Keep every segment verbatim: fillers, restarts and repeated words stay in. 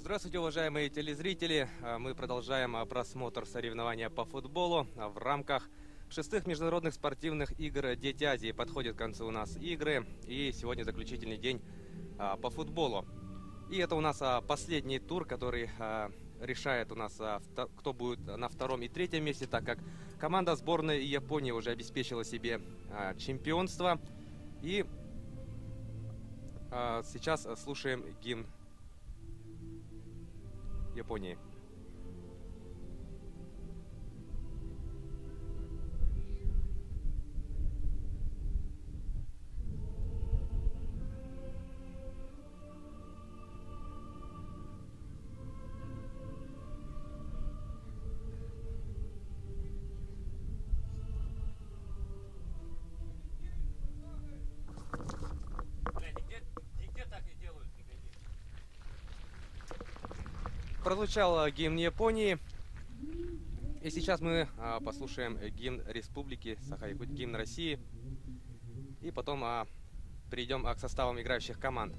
Здравствуйте, уважаемые телезрители! Мы продолжаем просмотр соревнования по футболу в рамках шестых международных спортивных игр «Дети Азии». Подходят к концу у нас игры, и сегодня заключительный день по футболу. И это у нас последний тур, который решает у нас, кто будет на втором и третьем месте, так как команда сборной Японии уже обеспечила себе чемпионство. И сейчас слушаем гимн Японии. Прозвучал гимн Японии, и сейчас мы а, послушаем гимн Республики Саха-Якутия, гимн России, и потом а, перейдем а, к составам играющих команд.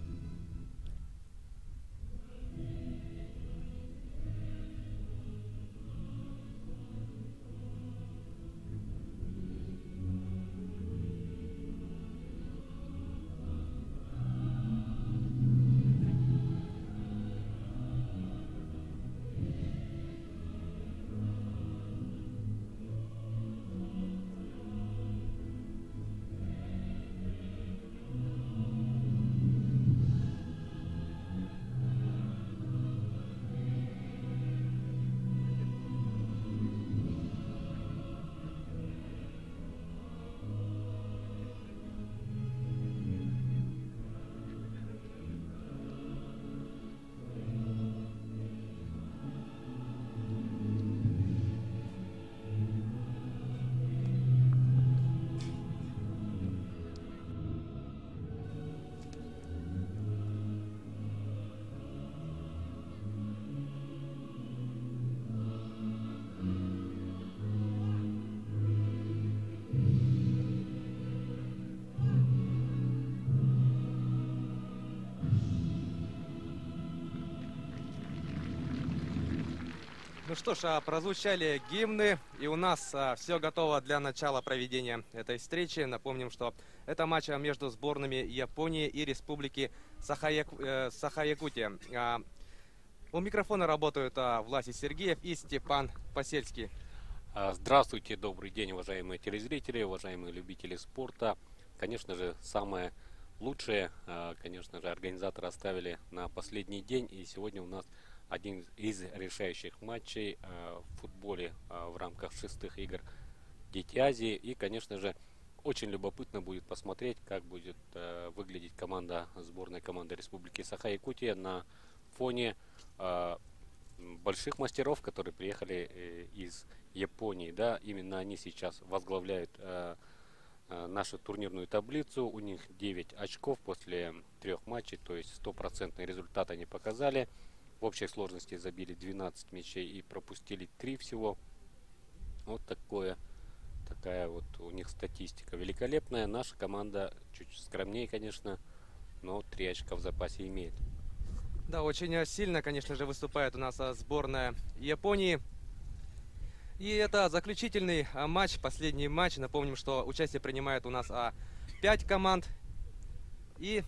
Ну что ж, прозвучали гимны, и у нас а, все готово для начала проведения этой встречи. Напомним, что это матч между сборными Японии и Республики Саха-Якутия. Саха-Якутия. А, у микрофона работают а, Власий Сергеев и Степан Посельский. Здравствуйте, добрый день, уважаемые телезрители, уважаемые любители спорта. Конечно же, самое лучшее, а, конечно же, организаторы оставили на последний день, и сегодня у нас один из решающих матчей э, в футболе э, в рамках шестых игр «Дети Азии». И, конечно же, очень любопытно будет посмотреть, как будет э, выглядеть команда, сборная команда Республики Саха-Якутия на фоне э, больших мастеров, которые приехали э, из Японии. Да, именно они сейчас возглавляют э, э, нашу турнирную таблицу. У них девять очков после трех матчей, то есть стопроцентный результат они показали. В общей сложности забили двенадцать мячей и пропустили три всего. Вот такое, такая вот у них статистика великолепная. Наша команда чуть скромнее, конечно, но три очка в запасе имеет. Да, очень сильно, конечно же, выступает у нас сборная Японии. И это заключительный матч, последний матч. Напомним, что участие принимает у нас пять команд. И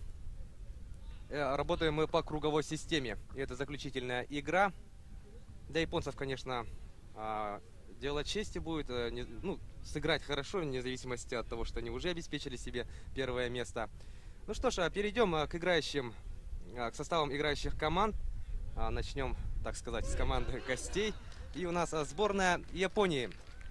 работаем мы по круговой системе. И это заключительная игра. Для японцев, конечно, дело чести будет. Ну, сыграть хорошо, вне зависимости от того, что они уже обеспечили себе первое место. Ну что ж, перейдем к играющим, к составам играющих команд. Начнем, так сказать, с команды гостей. И у нас сборная Японии.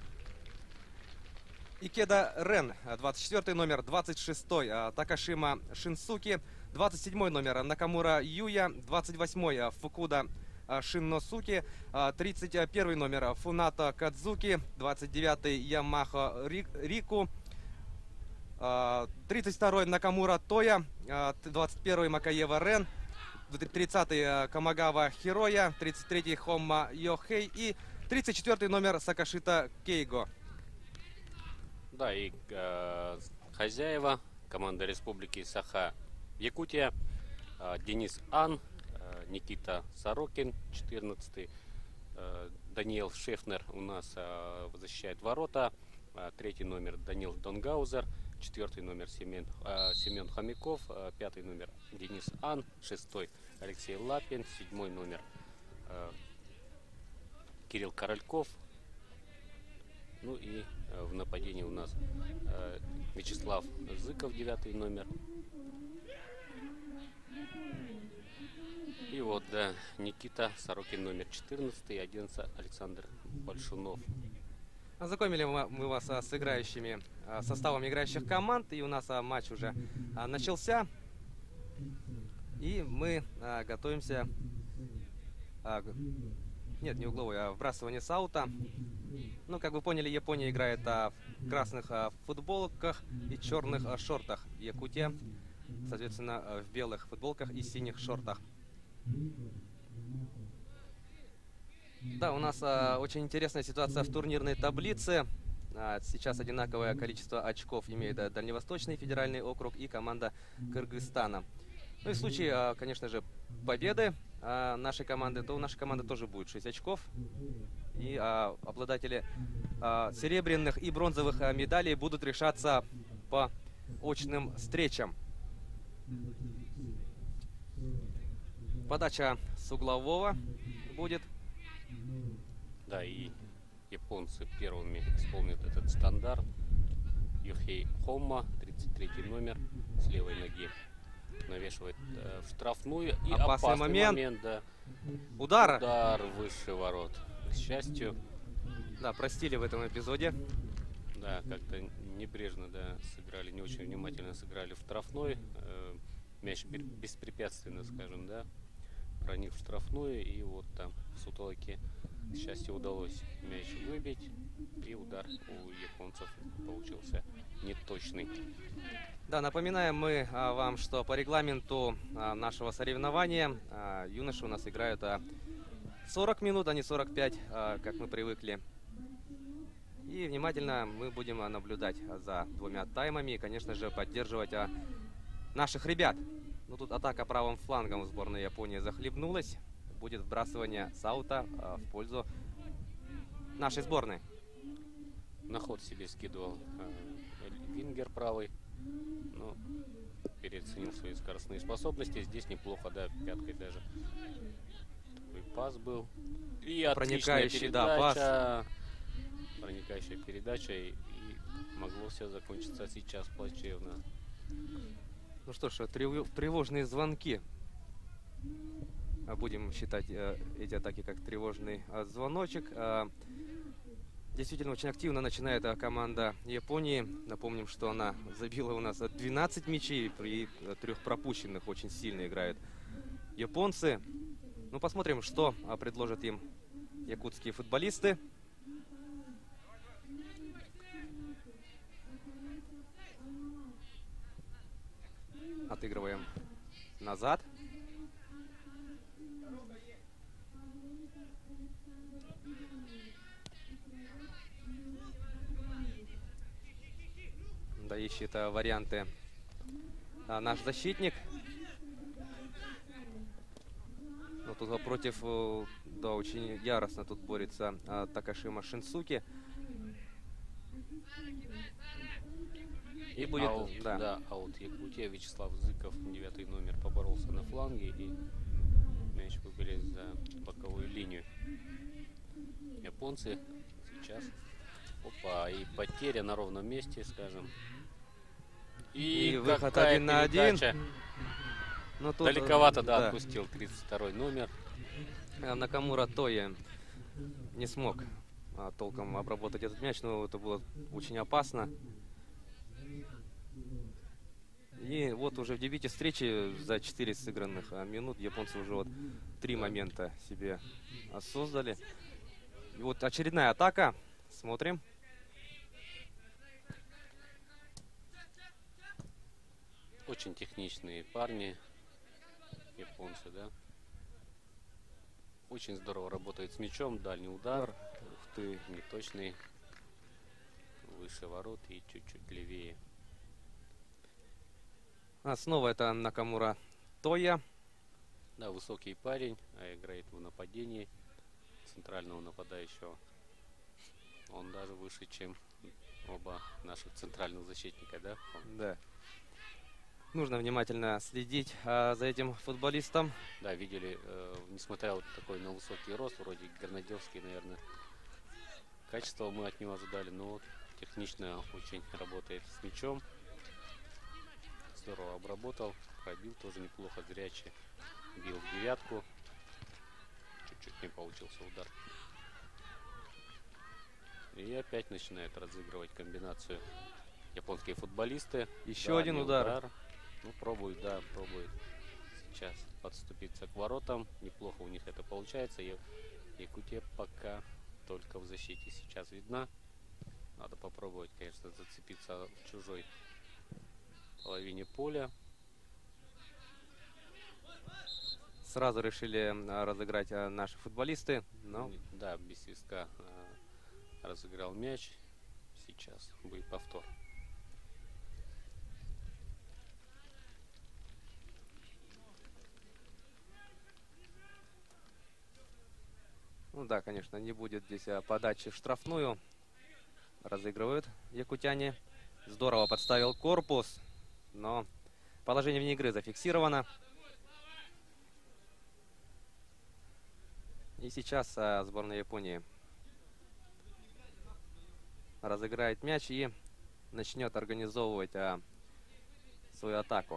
Икеда Рен, двадцать четвёртый номер, двадцать шестой Такашима Шинсуки, двадцать седьмой номер Накамура Юя, двадцать восьмой Фукуда Шинносуки, тридцать первый номер Фуната Кадзуки, двадцать девятый Ямахо Рику, тридцать второй Накамура Тоя, двадцать первый Макаева Рен, тридцатый Камагава Хироя, тридцать третий Хомма Йохей и тридцать четвёртый номер Сакашита Кейго. Да, и э, хозяева команды Республики Саха-Якутия, э, Денис Ан, э, э, Никита Сорокин, четырнадцатый. Э, Даниэл Шефнер у нас э, защищает ворота. Э, третий номер Данил Донгаузер. Четвертый номер Семен, э, Семен Хомяков. Э, пятый номер Денис Ан. Шестой Алексей Лапин. Седьмой номер э, Кирилл Корольков. Ну и э, в нападении у нас э, Вячеслав Зыков, девятый номер. И вот, да, Никита Сорокин, номер четырнадцатый, одиннадцатый Александр Большунов. Ознакомили мы мы вас а, с играющими, а, составом играющих команд, и у нас а, матч уже а, начался. И мы а, готовимся... а, г- нет, не угловой, а вбрасывание с аута. Ну, как вы поняли, Япония играет а, в красных а, футболках и черных а, шортах. Якутия, соответственно, а, в белых футболках и синих шортах. Да, у нас а, очень интересная ситуация в турнирной таблице. А, сейчас одинаковое количество очков имеет а, Дальневосточный федеральный округ и команда Кыргызстана. Ну и в случае, а, конечно же, победы а, нашей команды, то у нашей команды тоже будет шесть очков. И а, обладатели а, серебряных и бронзовых а, медалей будут решаться по очным встречам. Подача с углового будет. Да, и японцы первыми исполнят этот стандарт. Юхей Хомма, тридцать третий номер, с левой ноги навешивает э, в штрафную. И Опасный опасный момент. момент, да. Удар! Удар выше ворот. К счастью, Да, простили в этом эпизоде. да, как-то небрежно, да, сыграли, не очень внимательно сыграли в штрафной. Э, мяч бе- беспрепятственно, скажем, да, проник в штрафную, и вот там в сутолоке, к счастью, удалось мяч выбить, и удар у японцев получился неточный. Да, напоминаем мы а, вам, что по регламенту а, нашего соревнования а, юноши у нас играют а, сорок минут, а не сорок пять, а, как мы привыкли. И внимательно мы будем а, наблюдать а, за двумя таймами и, конечно же, поддерживать а, наших ребят. Ну, тут атака правым флангом у сборной Японии захлебнулась. Будет вбрасывание с аута а, в пользу нашей сборной. На ход себе скидывал э, Вингер правый, но переоценил свои скоростные способности. Здесь неплохо, да, пяткой даже. Такой пас был. И отличная Проникающий, да, передача. Проникающая передача. И, и могло все закончиться сейчас плачевно. Ну что ж, трев- тревожные звонки. А Будем считать э, эти атаки как тревожный э, звоночек. А, Действительно, очень активно начинает э, команда Японии. Напомним, что она забила у нас э, двенадцать мячей, при э, трех пропущенных очень сильно играют японцы. Ну, посмотрим, что э, предложат им якутские футболисты. Отыгрываем назад. Да, ищет а, варианты а, наш защитник. Но тут а, против, э, да, очень яростно тут борется а, Такашима Шинсуки. И будет, аут, да. да, аут Якутия. Вячеслав Зыков, девятый номер, поборолся на фланге, и мяч выбили за боковую линию. Японцы сейчас. Опа, и потеря на ровном месте, скажем. И, И выход какая один на один. передача. Но тут, э, Далековато, да, отпустил тридцать второй номер. Э, Накамура Тоя не смог а, толком обработать этот мяч, но это было очень опасно. И вот уже в дебюте встречи за четыре сыгранных а, минут японцы уже вот три момента себе а, создали. И вот очередная атака. Смотрим. Очень техничные парни, японцы, да. Очень здорово работает с мячом, дальний удар. Ух ты, неточный. Выше ворот и чуть-чуть левее. А снова это Накамура Тоя. Да, высокий парень, а играет в нападении центрального нападающего. Он даже выше, чем оба наших центральных защитника, да? Да. Нужно внимательно следить а, за этим футболистом. Да, видели, э, несмотря вот такой на высокий рост, вроде Горнадевский, наверное, качество мы от него ожидали, но вот технично очень работает с мячом. Здорово обработал, пробил тоже неплохо, зрячий. Бил в девятку. Чуть-чуть не получился удар. И опять начинают разыгрывать комбинацию японские футболисты. Еще Да, один удар. удар. Ну, пробует, да, пробует сейчас подступиться к воротам. Неплохо у них это получается. Я... Якутия пока только в защите сейчас видна. Надо попробовать, конечно, зацепиться в чужой половине поля. Сразу решили а, разыграть а, наши футболисты. Но... Да, без свистка а, разыграл мяч. Сейчас будет повтор. Ну да, конечно, не будет здесь а, подачи в штрафную. Разыгрывают якутяне. Здорово подставил корпус, но положение вне игры зафиксировано. И сейчас а, сборная Японии разыграет мяч и начнет организовывать а, свою атаку.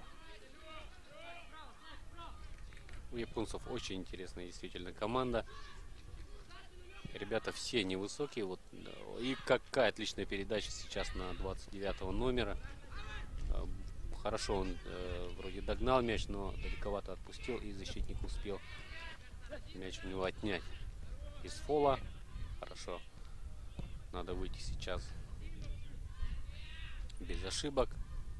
У японцев очень интересная действительно команда. Ребята все невысокие. Вот, и какая отличная передача сейчас на двадцать девятого номера. Хорошо он э, вроде догнал мяч, но далековато отпустил, и защитник успел мяч у него отнять. Из фола. Хорошо. Надо выйти сейчас без ошибок.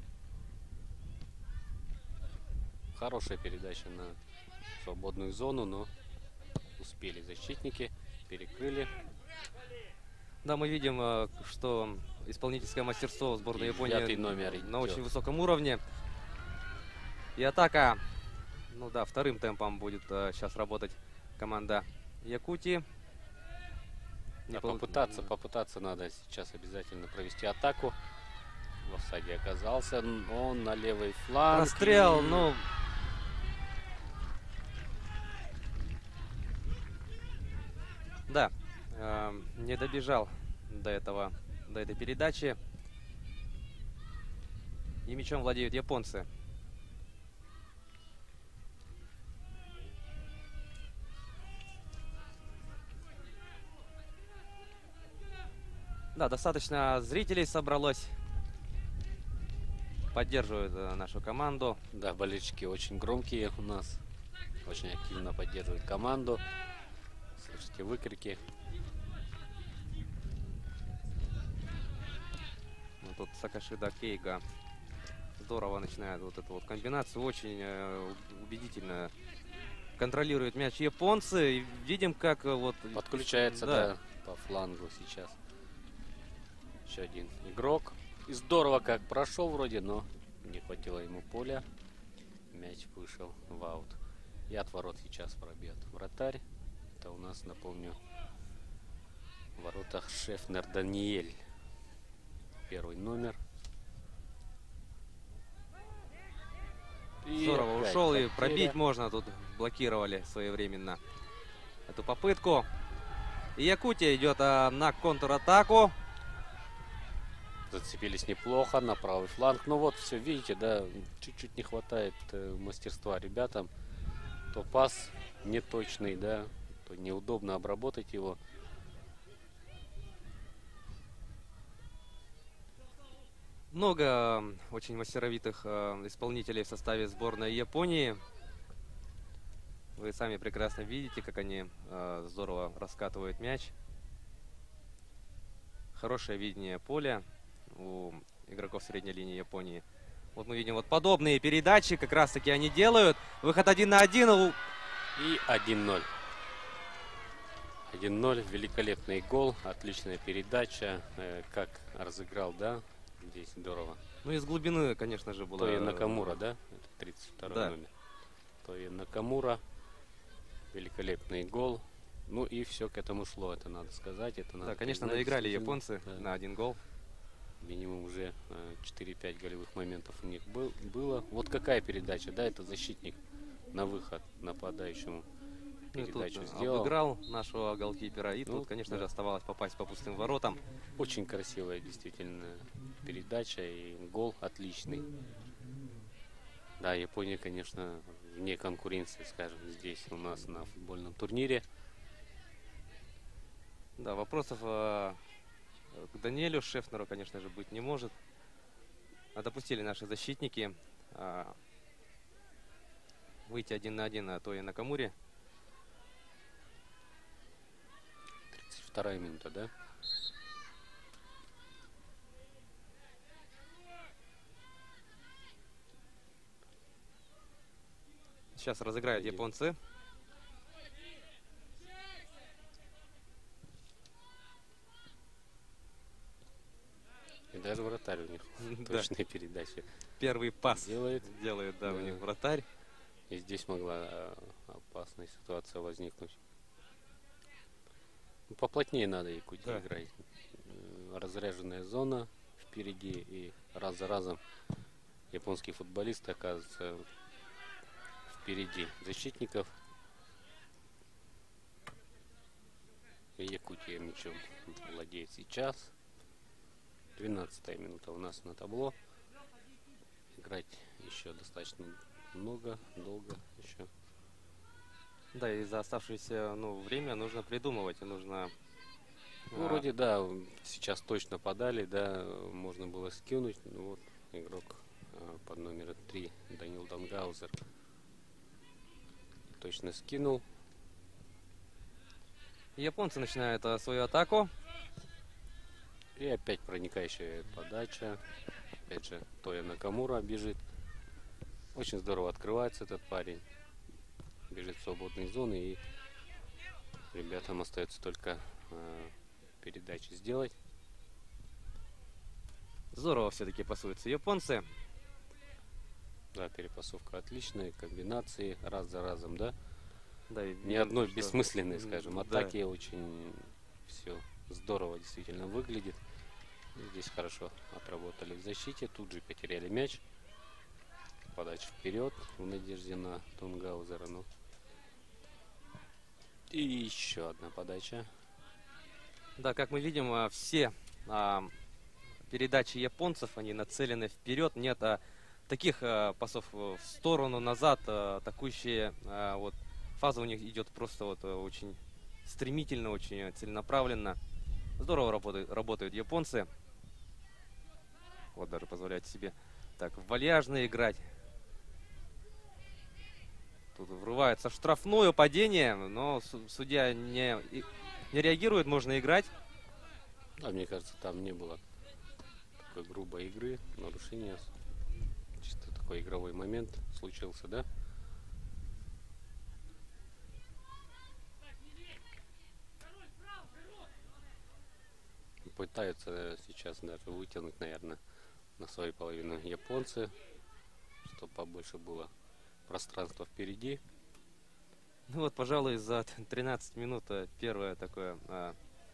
Хорошая передача на свободную зону, но успели защитники. Перекрыли. Да, мы видим, что исполнительское мастерство в сборной Японии номер на идет. очень высоком уровне. И атака, ну да, вторым темпом будет а, сейчас работать команда Якутии. Да, пол... попытаться, попытаться надо сейчас обязательно провести атаку. В офсайде оказался. Он на левый фланг. Расстрел, и... ну... Да, э, не добежал до этого, до этой передачи. И мячом владеют японцы. Да, достаточно зрителей собралось. Поддерживают э, нашу команду. Да, болельщики очень громкие у нас. Очень активно поддерживают команду. Слышите выкрики. Ну, тут Сакашида Кейга здорово начинает вот эту вот комбинацию. Очень э, убедительно контролирует мяч японцы. И видим, как э, вот... Подключается, да. да, по флангу сейчас. Еще один игрок. И здорово как прошел вроде, но не хватило ему поля. Мяч вышел в аут. И от ворот сейчас пробьет вратарь. Это у нас, напомню, в воротах Шефнер Даниэль. Первый номер. И Здорово опять ушел, и потеря. пробить можно. Тут блокировали своевременно эту попытку. И Якутия идет а, на контратаку. Зацепились неплохо на правый фланг. Ну вот, все, видите, да, чуть-чуть не хватает э, мастерства ребятам. То пас неточный, да, то неудобно обработать его. Много очень мастеровитых э, исполнителей в составе сборной Японии. Вы сами прекрасно видите, как они э, здорово раскатывают мяч. Хорошее видение поля у игроков средней линии Японии. Вот мы видим вот подобные передачи, как раз таки они делают. Выход один на один. У... И один ноль. один ноль. Великолепный гол. Отличная передача. Э, как разыграл, да? Здесь здорово. Ну, из глубины, конечно же, было... То и Накамура, да? Это тридцать второй да. номер. Тоя Накамура. Великолепный гол. Ну и все к этому шло, это надо сказать. Это надо Да, конечно, признать, наиграли действительно. японцы Да. на один гол. Минимум уже э, четыре-пять голевых моментов у них был, было. Вот какая передача, да, это защитник на выход нападающему Ну, и тут передачу э, сделал. обыграл нашего голкипера. И Ну, тут, конечно да. же, оставалось попасть по пустым воротам. Очень красивая действительно передача и гол отличный. Да, Япония, конечно, вне конкуренции, скажем, здесь у нас на футбольном турнире. Да, вопросов э, к Даниэлю Шефнеру, конечно же, быть не может. А допустили наши защитники э, выйти один на один на Тоя Накамуре. тридцать вторая минута, да? Сейчас разыграют Где? японцы. И даже вратарь у них Да. точная передача Первый пас делает. делает, да, у Да. них вратарь. И здесь могла э, опасная ситуация возникнуть. Ну, поплотнее надо Якутии Да. играть. Э, Разряженная зона впереди, и раз за разом японские футболисты оказываются впереди защитников. И Якутия мячом владеет сейчас. двенадцатая минута у нас на табло. Играть еще достаточно много, долго еще. Да, и за оставшееся ну, время нужно придумывать. И нужно... Ну, а, вроде, да, сейчас точно подали, да, можно было скинуть. Ну, вот игрок а, под номером три, Данил Дангаузер, точно скинул. Японцы начинают а, свою атаку. И опять проникающая подача. Опять же, Тоя Накамура бежит. Очень здорово открывается этот парень. Бежит в свободные зоны, и ребятам остается только э, передачи сделать. Здорово все-таки пасуются японцы. Да, перепасовка отличная, комбинации раз за разом, да. Да, и Ни видно, одной что- бессмысленной, скажем, Да. атаки. Очень все здорово действительно выглядит. Здесь хорошо отработали в защите. Тут же потеряли мяч. Подача вперед в надежде на Тунгаузера. Ну. И еще одна подача. Да, как мы видим, а, все а, передачи японцев, они нацелены вперед. Нет а, таких а, пасов в сторону, назад. А, атакующие а, вот, фаза у них идет просто вот, а, очень стремительно, очень целенаправленно. Здорово работают, работают японцы. Вот даже позволяют себе так вальяжно играть. Тут врывается в штрафную, падение, но су- судья не, и- не реагирует, можно играть. А мне кажется, там не было такой грубой игры, нарушения. Чисто такой игровой момент случился, да? Пытаются сейчас даже вытянуть, наверное, на свою половину японцы, чтобы побольше было пространства впереди. Ну вот, пожалуй, за тринадцать минут э, первое такое а,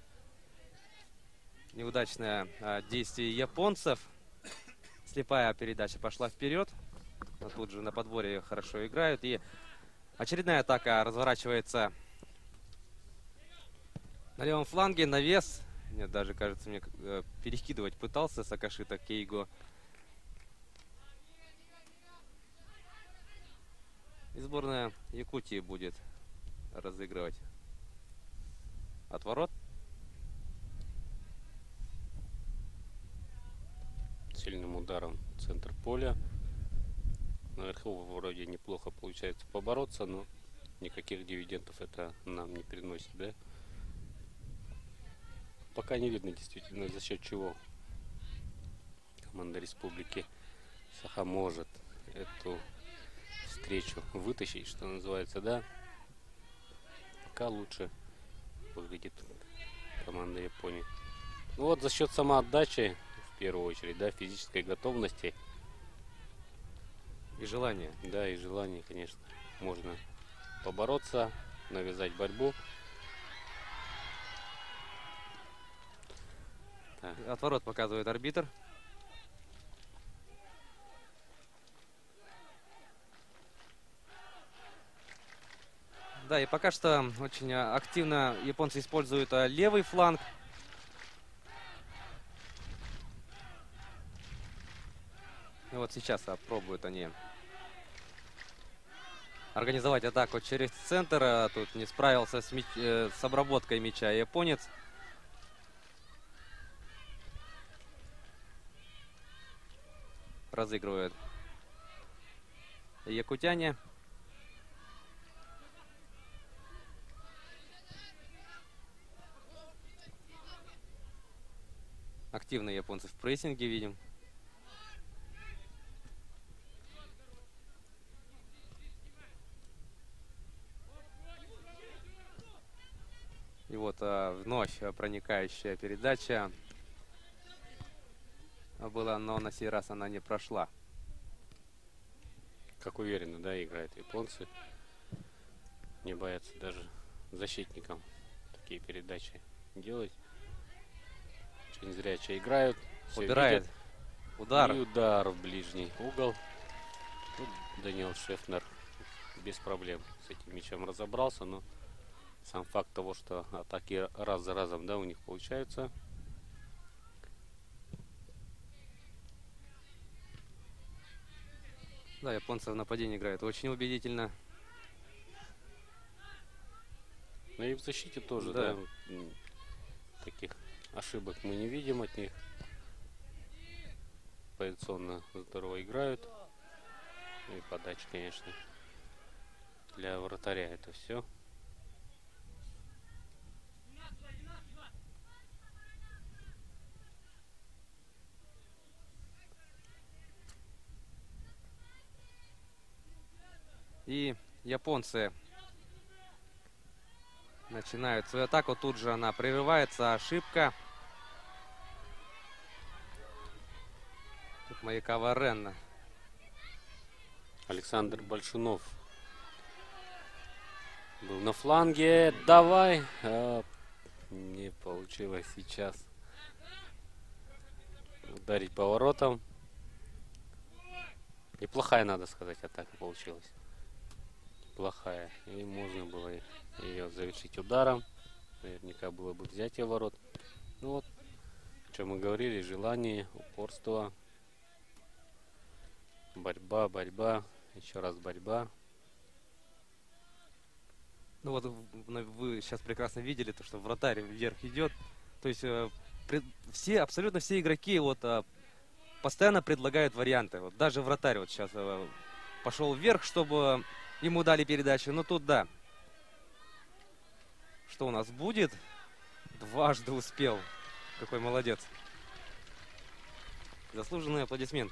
неудачное а, действие японцев. Слепая передача пошла вперед. Но тут же на подборе хорошо играют. И очередная атака разворачивается на левом фланге. Навес. Нет, даже, кажется, мне э, перекидывать пытался Сакашита Кейго. И сборная Якутии будет разыгрывать от ворот. Сильным ударом в центр поля. Наверху вроде неплохо получается побороться, но никаких дивидендов это нам не приносит, да? Пока не видно действительно, за счет чего команда Республики Саха может эту встречу вытащить, что называется, да? Пока лучше выглядит команда Японии. Ну вот за счет самоотдачи, в первую очередь, да, физической готовности, И желание. да, и желания, конечно, можно побороться, навязать борьбу. Так. Отворот показывает арбитр. Да, и пока что очень а, активно японцы используют а, левый фланг. И вот сейчас а, пробуют они организовать атаку через центр. А, тут не справился с, мяч, э, с обработкой мяча японец. Разыгрывают якутяне. Активные японцы в прессинге видим. И вот а, вновь проникающая передача была, но на сей раз она не прошла. Как уверенно, да, играют японцы. Не боятся даже защитникам такие передачи делать. Очень зрячо играют. Убирает удар. И удар в ближний угол. Тут Даниэл Шефнер без проблем с этим мячом разобрался, но сам факт того, что атаки раз за разом, да, у них получаются. Да, японцы в нападении играют очень убедительно. Ну и в защите тоже, Да. да, таких ошибок мы не видим от них. Позиционно здорово играют. И подача, конечно, для вратаря это все. И японцы начинают свою атаку. Тут же она прерывается. Ошибка. Тут Маякава Ренна. Александр Большунов был на фланге. Давай. А, не получилось сейчас ударить по воротам. Неплохая, надо сказать, атака получилась. Плохая. И можно было ее завершить ударом. Наверняка было бы взятие ворот. Ну вот, о чем мы говорили, желание, упорство. Борьба, борьба, еще раз борьба. Ну вот вы сейчас прекрасно видели, то, что вратарь вверх идет. То есть э, пред, все, абсолютно все игроки вот э, постоянно предлагают варианты. Вот даже вратарь вот сейчас э, пошел вверх, чтобы ему дали передачу. Но тут да. Что у нас будет? Дважды успел. Какой молодец. Заслуженный аплодисмент.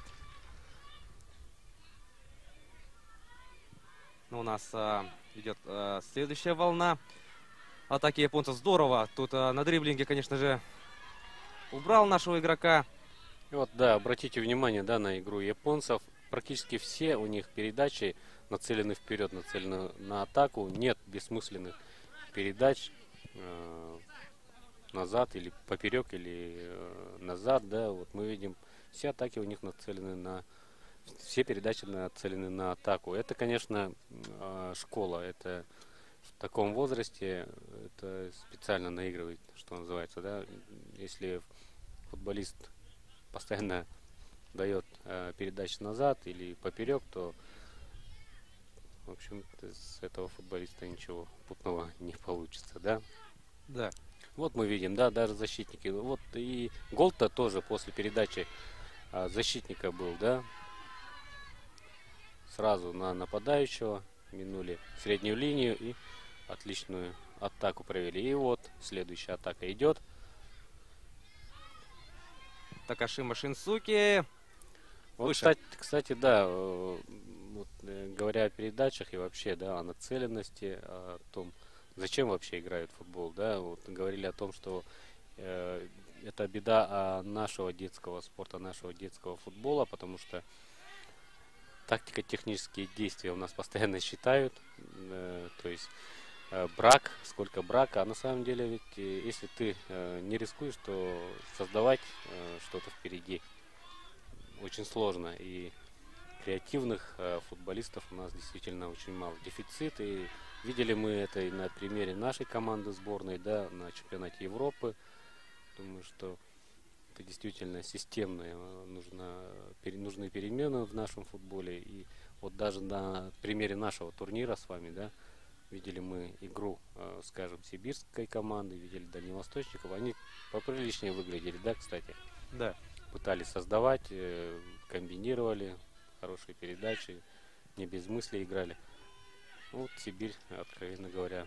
Но у нас а, идет а, следующая волна атаки японцев. Здорово. Тут а, на дриблинге, конечно же, убрал нашего игрока. И вот, да, обратите внимание, да, на игру японцев. Практически все у них передачи нацелены вперед, нацелены на атаку. Нет бессмысленных передач э, назад или поперек, или э, назад, да. Вот мы видим, все атаки у них нацелены на... Все передачи нацелены на атаку. Это, конечно, школа. Это в таком возрасте это специально наигрывает, что называется, да. Если футболист постоянно дает передачи назад или поперек, то, в общем, с этого футболиста ничего путного не получится, да. Да. Вот мы видим, да, даже защитники. Вот и гол-то тоже после передачи защитника был, да. Сразу на нападающего, минули среднюю линию и отличную атаку провели. И вот следующая атака идет. Такашима Шинсуки. Вот, кстати, кстати, да, вот, говоря о передачах и вообще, да, о нацеленности, о том, зачем вообще играют в футбол, да, вот говорили о том, что э, это беда нашего детского спорта, нашего детского футбола, потому что тактико-технические действия у нас постоянно считают. Э, то есть э, брак, сколько брака. А на самом деле, ведь э, если ты э, не рискуешь, то создавать э, что-то впереди очень сложно. И креативных э, футболистов у нас действительно очень мало. Дефицит. И видели мы это и на примере нашей команды сборной, да, на чемпионате Европы. Думаю, что это действительно системные, нужно, пере- нужны перемены в нашем футболе. И вот даже на примере нашего турнира с вами, да, видели мы игру, э, скажем, сибирской команды, видели дальневосточников. Они поприличнее выглядели, да, кстати. Да. Пытались создавать, э, комбинировали, хорошие передачи, не без мыслей играли. Ну, вот Сибирь, откровенно говоря,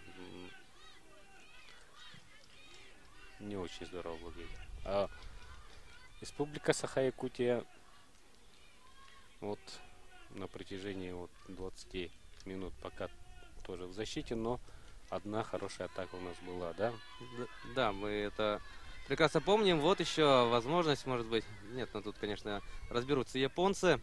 м, не очень здорово выглядит. А Республика Саха-Якутия вот на протяжении вот двадцати минут пока тоже в защите, но одна хорошая атака у нас была, да? Д- Да, мы это прекрасно помним. Вот еще возможность, может быть. Нет, ну тут, конечно, разберутся японцы.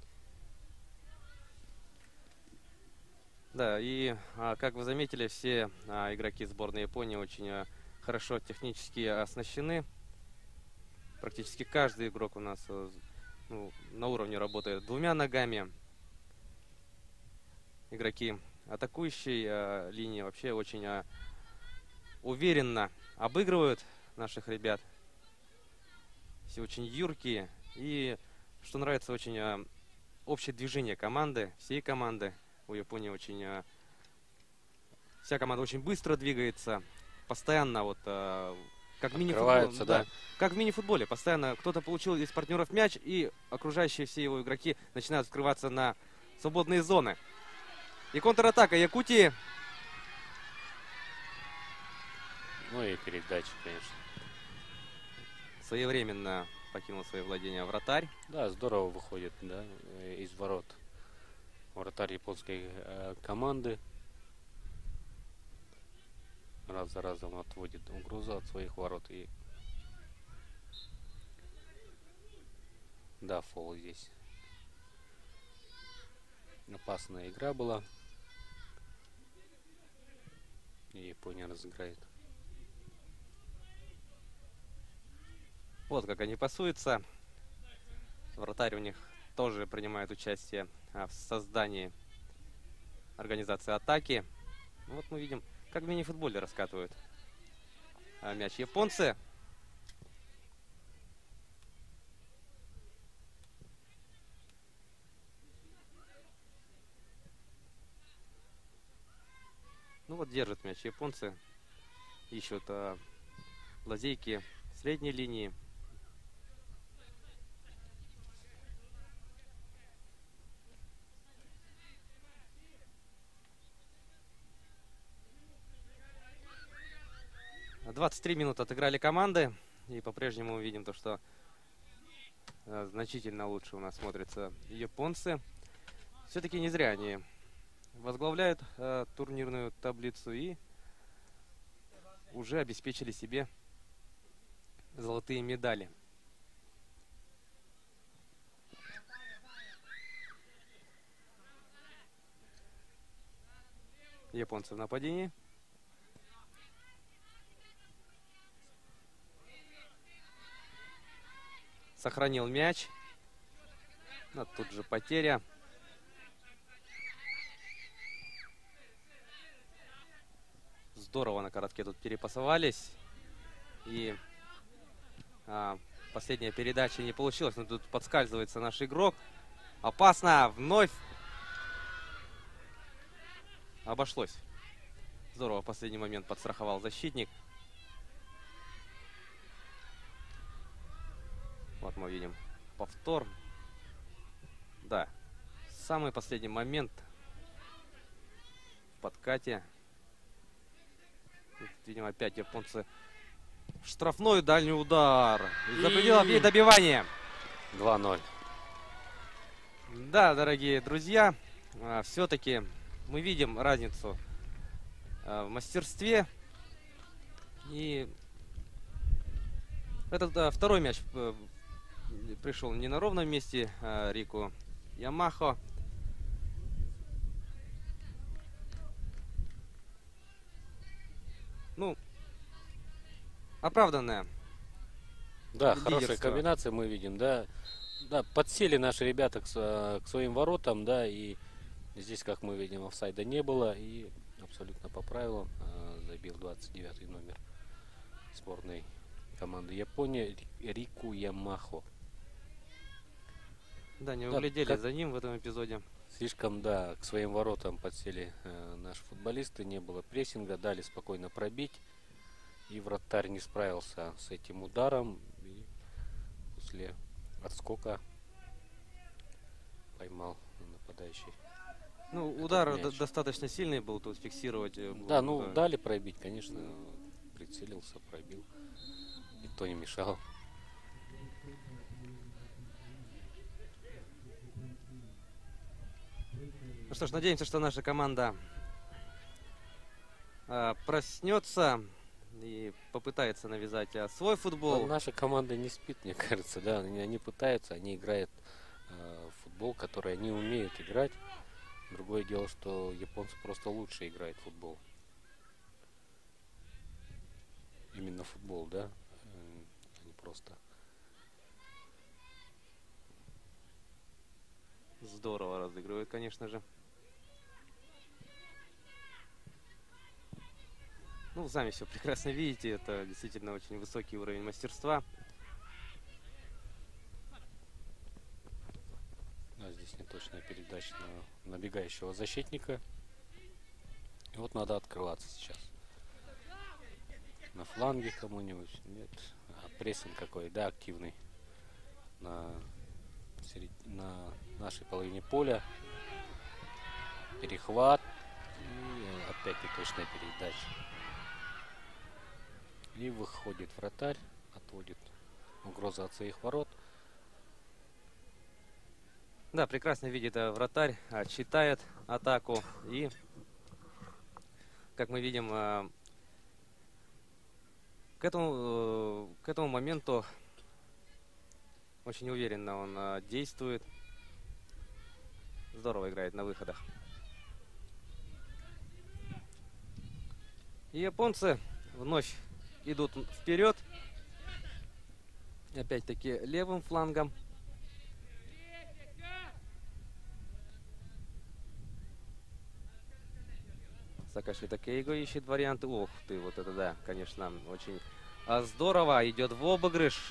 Да, и а, как вы заметили, все а, игроки сборной Японии очень а, хорошо технически оснащены. Практически каждый игрок у нас э, ну, на уровне работает двумя ногами. Игроки атакующей а, линии вообще очень а, уверенно обыгрывают наших ребят. Все очень юркие. И, что нравится, очень а, общее движение команды, всей команды. У Японии очень... а, вся команда очень быстро двигается. Постоянно вот... а, как в мини-футболе. Открываются, да. Как в мини-футболе. Постоянно кто-то получил из партнеров мяч, и окружающие все его игроки начинают открываться на свободные зоны. И контратака Якутии. Ну и передачи, конечно. Своевременно покинул свои владения вратарь. Да, здорово выходит, да, э, из ворот вратарь японской э, команды. Раз за разом отводит угрозу от своих ворот. И да, фол здесь. Опасная игра была. И Япония разыграет. Вот как они пасуются. Вратарь у них тоже принимает участие а, в создании организации атаки. Вот мы видим, как в мини-футболе раскатывают а, мяч японцы. Ну вот держат мяч японцы. Ищут а, лазейки средней линии. двадцать три минуты отыграли команды. И по-прежнему мы видим то, что э, значительно лучше у нас смотрятся японцы. Все-таки не зря они возглавляют э, турнирную таблицу и уже обеспечили себе золотые медали. Японцы в нападении. Сохранил мяч. Но тут же потеря. Здорово на коротке тут перепасовались. И а, последняя передача не получилась. Но тут подскальзывается наш игрок. Опасно. Вновь обошлось. Здорово в последний момент подстраховал защитник. Вот мы видим повтор. Да. Самый последний момент в подкате. Тут, видимо, опять японцы. Штрафной дальний удар. За пределом и добивание. два ноль. Да, дорогие друзья, все-таки мы видим разницу а, в мастерстве. И этот а, второй мяч э, пришел не на ровном месте а, Рику Ямахо. ну, оправданное Да, хорошая лидерство. комбинация мы видим, да. Да, подсели наши ребята к, с- к своим воротам, да, и здесь, как мы видим, офсайда не было, и абсолютно по правилам а, забил двадцать девятый номер сборной команды Японии Ри- Рику Ямахо. Да, не Да, углядели как за ним в этом эпизоде. слишком, да, к своим воротам подсели э, наши футболисты, не было прессинга, дали спокойно пробить, и вратарь не справился с этим ударом, и после отскока поймал нападающий Ну, этот удар до- мяч. достаточно сильный был, тут фиксировать э, Да, было, ну да. дали пробить, конечно, прицелился, пробил, никто не мешал. Ну что ж, надеемся, что наша команда а, проснется и попытается навязать а, свой Но футбол. наша команда не спит, мне кажется, да, они, они пытаются, они играют э, в футбол, который они умеют играть. Другое дело, что японцы просто лучше играют в футбол. Именно футбол, да, э, а не просто. Здорово разыгрывают, конечно же. Ну, сами все прекрасно видите, это действительно очень высокий уровень мастерства. Да, здесь неточная передача на набегающего защитника. И вот надо открываться сейчас. На фланге кому-нибудь. Нет. А прессинг какой, да, активный. На, серед... на нашей половине поля. Перехват. И опять неточная передача. И выходит вратарь. Отводит угрозу от своих ворот. Да, прекрасно видит а, вратарь, а, читает атаку и, как мы видим, а, к этому, э, к этому моменту очень уверенно он а, действует. Здорово играет на выходах. И японцы вновь идут вперед. Опять-таки левым флангом. Саакашвили Кейго ищет варианты. Ух ты, вот это да, конечно, очень а, здорово. Идет в обыгрыш.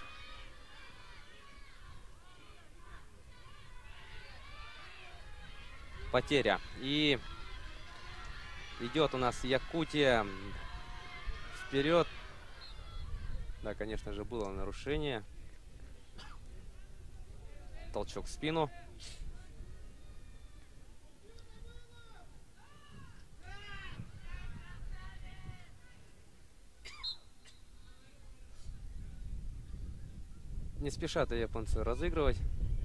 Потеря. И идет у нас Якутия вперед. Да, конечно же, было нарушение. Толчок в спину. Не спешат и японцы разыгрывать.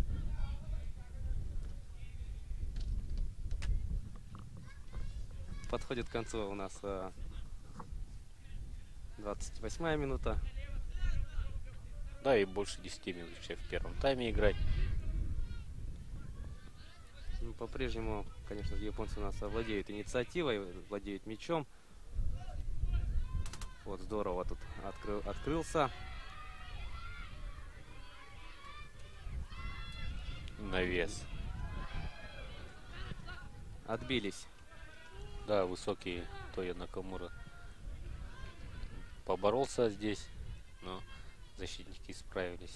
Подходит к концу у нас а, двадцать восьмая минута. Да, и больше десяти минут еще в первом тайме играть. Ну, по-прежнему, конечно же, японцы у нас владеют инициативой, владеют мячом. Вот здорово тут открыл, открылся. Навес. Отбились. Да, высокий Тоя Накамура поборолся здесь, но защитники справились.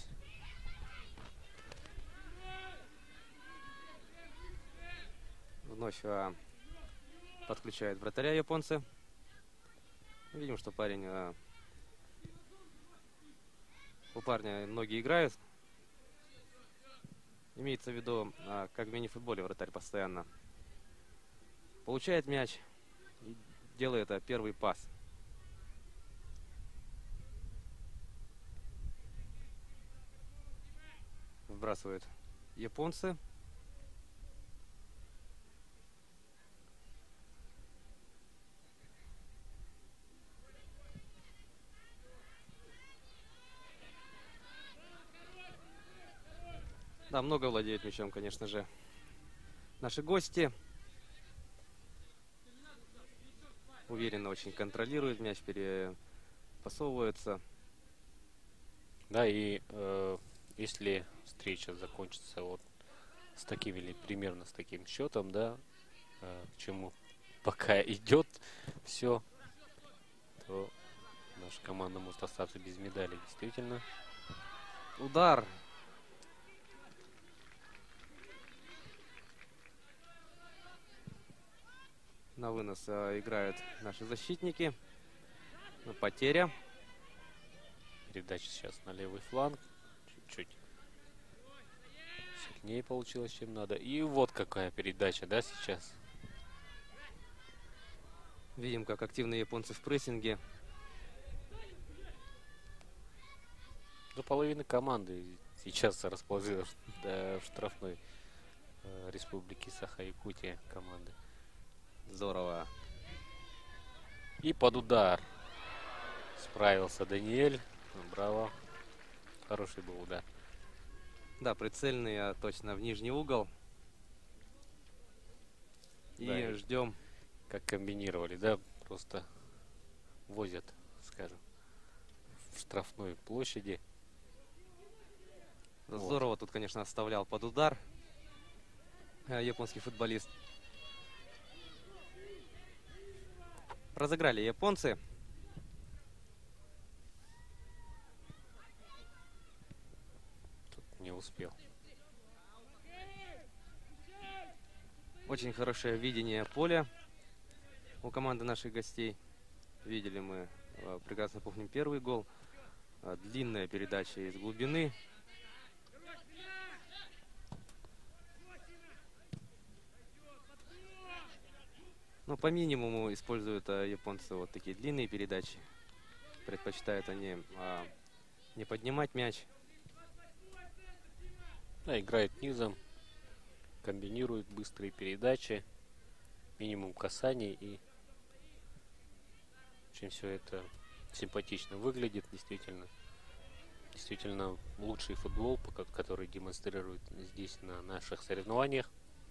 Вновь а, подключают вратаря японцы. Видим, что парень... А, у парня ноги играют. Имеется в виду, а, как в мини-футболе вратарь постоянно получает мяч и делает а, первый пас. Вбрасывают японцы. Да, много владеют мячом, конечно же, наши гости. уверенно очень контролирует мяч, перепасовывается. Да, и э, если встреча закончится вот с таким или примерно с таким счетом, да, э, к чему пока идет все, то наша команда может остаться без медали, действительно. Удар. На вынос а, играют наши защитники. Ну, потеря. Передача сейчас на левый фланг. Чуть-чуть сильнее получилось, чем надо. И вот какая передача, да, сейчас. Видим, как активные японцы в прессинге. До половины команды сейчас расположилась да, в штрафной э, республики Саха-Якутия команды. Здорово. И под удар справился Даниэль. Браво. Хороший был удар. Да, прицельный, а точно в нижний угол. И Да, и ждем. Как комбинировали, да, просто возят, скажем, в штрафной площади. Здорово Вот. тут, конечно, оставлял под удар э, японский футболист. Разыграли японцы. Тут не успел. Очень хорошее видение поля у команды наших гостей. Видели мы, э, прекрасно помним первый гол. Э, Длинная передача из глубины. Но по минимуму используют э, японцы вот такие длинные передачи. Предпочитают они э, не поднимать мяч. Да, играет низом, комбинирует быстрые передачи, минимум касаний, и очень все это симпатично выглядит, действительно. Действительно лучший футбол, который демонстрирует здесь на наших соревнованиях.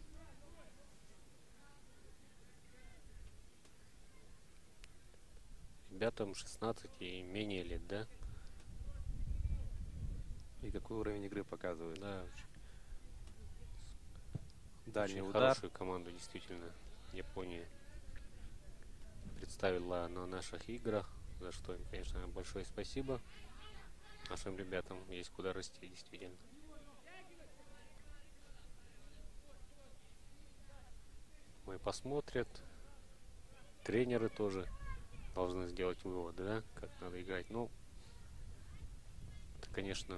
Ребятам шестнадцать и менее лет, да? И какой уровень игры показывают. Да, очень, Дальний очень удар. хорошую команду, действительно, Япония представила на наших играх, за что им, конечно, большое спасибо. Нашим ребятам есть куда расти, действительно. Мы посмотрят. Тренеры тоже должны сделать выводы, да, как надо играть. Ну, это, конечно,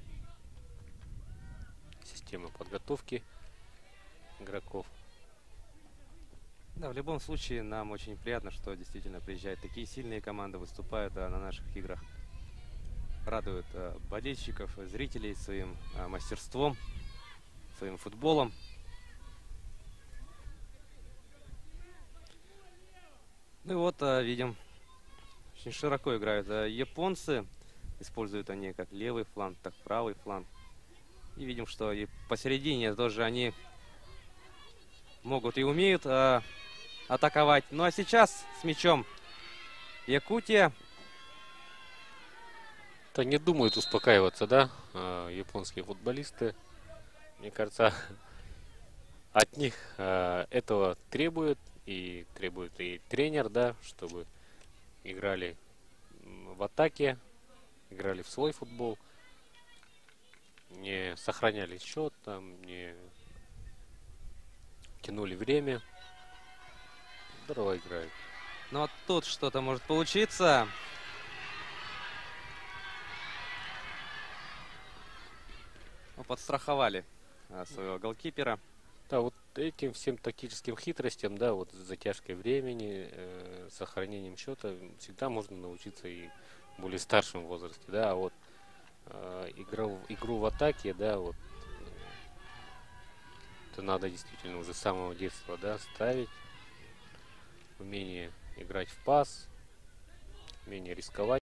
система подготовки игроков. Да, в любом случае нам очень приятно, что действительно приезжают такие сильные команды, выступают а, на наших играх. Радуют а, болельщиков, зрителей своим а, мастерством, своим футболом. Ну и вот а, видим, очень широко играют а, японцы. Используют они как левый фланг, так правый фланг. И видим, что и посередине тоже они могут и умеют а, атаковать. Ну а сейчас с мячом Якутия. Да не думают успокаиваться, да, а, японские футболисты. Мне кажется, от них а, этого требует и требует и тренер, да, чтобы играли в атаке, играли в свой футбол, не сохраняли счет, там, не тянули время. Здорово играют. Но тут что-то может получиться. Ну, подстраховали а, своего голкипера. Да, вот этим всем тактическим хитростям, да, вот с затяжкой времени, э, сохранением счета всегда можно научиться и в более старшем возрасте, да, а вот э, игру, игру в атаке, да, вот это надо действительно уже с самого детства, да, ставить, умение играть в пас, умение рисковать.